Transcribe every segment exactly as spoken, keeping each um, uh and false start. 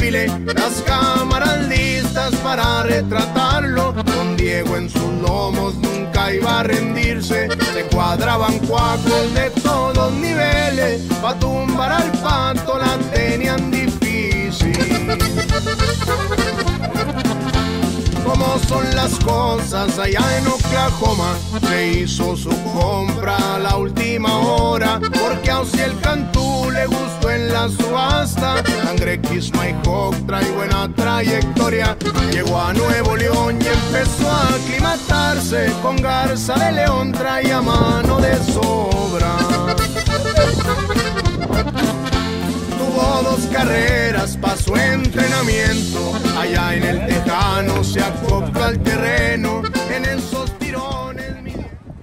desfile, las cámaras listas para retratarlo. Don Diego en sus lomos nunca iba a rendirse, se cuadraban cuacos de todos niveles, pa' tumbar al Pato la tenían difícil. Como son las cosas allá en Oklahoma, se hizo su compra a la última hora, porque a Ociel Cantú le gustó en la subasta. Sangre X My Hawk trae buena trayectoria, llegó a Nuevo León y empezó a aclimatarse. Con Garza de León traía mano de sobra. Tuvo dos carreras pa' su entrenamiento, allá en el Tejano se acopla al terreno, en esos tirones mi...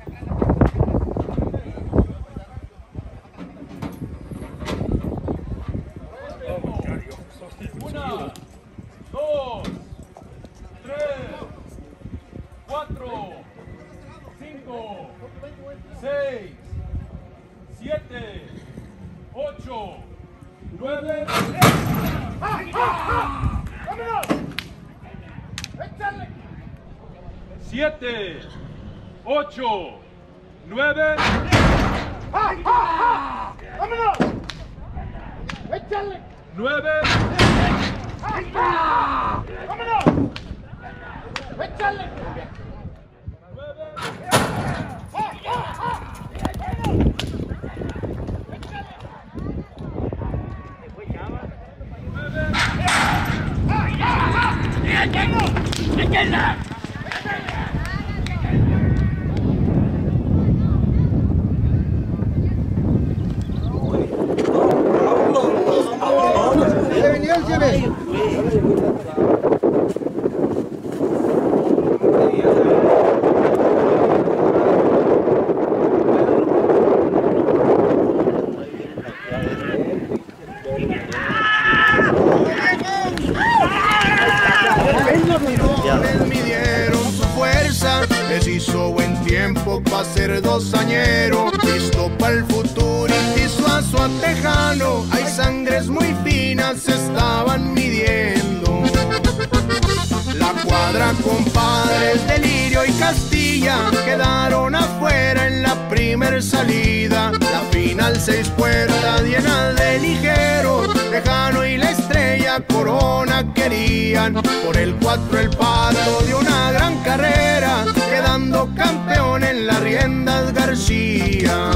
Una, dos, tres, cuatro, cinco, seis, siete, ocho, nueve. Siete, ocho, nueve. Nueve. Midieron su fuerza, les hizo buen tiempo pa' ser dosañero, listo pa' el futuro y Suazo a Tejano. Hay sangres muy finas se estaban midiendo. La cuadra compadres Delirio y Castilla quedaron afuera en la primer salida. La final seis puertas llenas de ligeros, Tejano y la Estrella Corona querían. Por el cuatro el Pato dio una gran carrera, quedando campeón en las riendas García.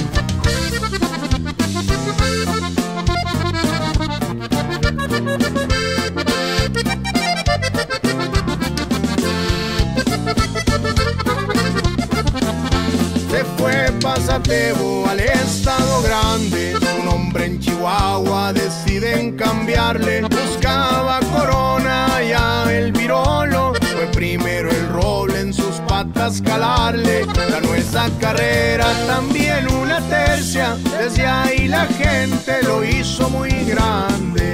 Se fue Pasatebo al estado grande, su nombre en Chihuahua deciden cambiarle. Buscaba Corona allá el Virolo, fue primero el Roble en sus patas calarle. Ganó esa carrera también una tercia, desde ahí la gente lo hizo muy grande.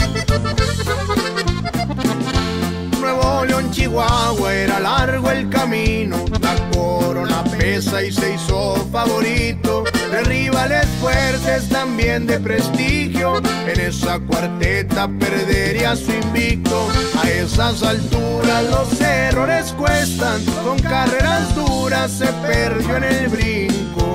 Nuevo León, Chihuahua era largo el camino, la Corona pesa y se hizo favorito de rivales fuertes también de prestigio. En esa cuarteta perdería su invicto. A esas alturas los errores cuestan, con carreras duras se perdió en el brinco.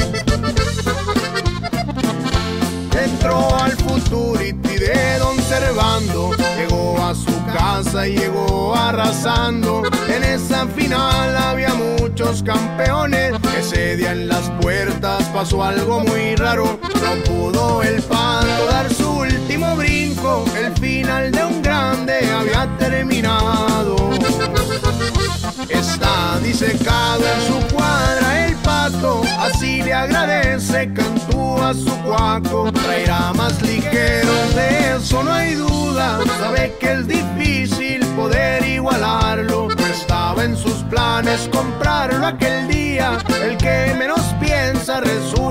Entró al Futurity de Don Servando, llegó a su casa y llegó arrasando. En esa final había muchos campeones, ese día en las puertas pasó algo muy raro. No pudo el Pato dar su último brinco, el final de un grande había terminado. Está disecado en su cuadra el Pato, así le agradece Cantú a su cuaco. Traerá más ligeros, de eso no hay duda, sabe que es difícil poder igualarlo. No estaba en sus planes comprarlo aquel día, el que menos piensa resulta